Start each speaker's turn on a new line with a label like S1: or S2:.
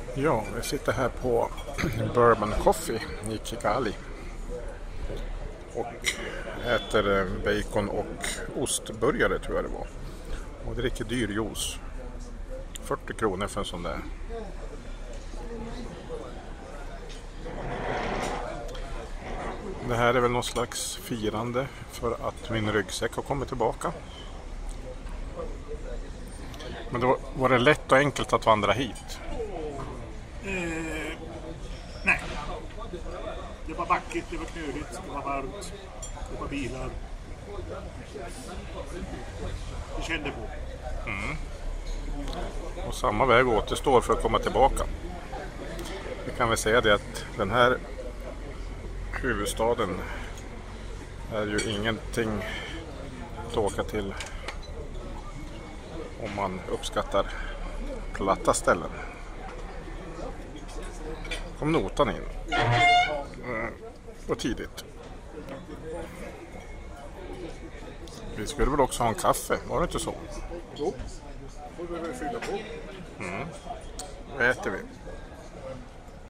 S1: Ja, vi sitter här på Bourbon Coffee i Kigali och äter bacon och ostburgare tror jag det var. Och dricker dyr juice. 40 kronor för en sån där. Det här är väl någon slags firande för att min ryggsäck har kommit tillbaka. Men då var det lätt och enkelt att vandra hit.
S2: Nej. Det var backigt, det var knöligt, det var varmt, det var bilar. Det kände på.
S1: Och samma väg återstår för att komma tillbaka. Vi kan väl säga det att den här huvudstaden är ju ingenting att åka till om man uppskattar platta ställen. Kom notan in. Och tidigt. Vi skulle väl också ha en kaffe, var det inte så?
S2: Jo, får vi väl fylla på.
S1: Vad äter vi?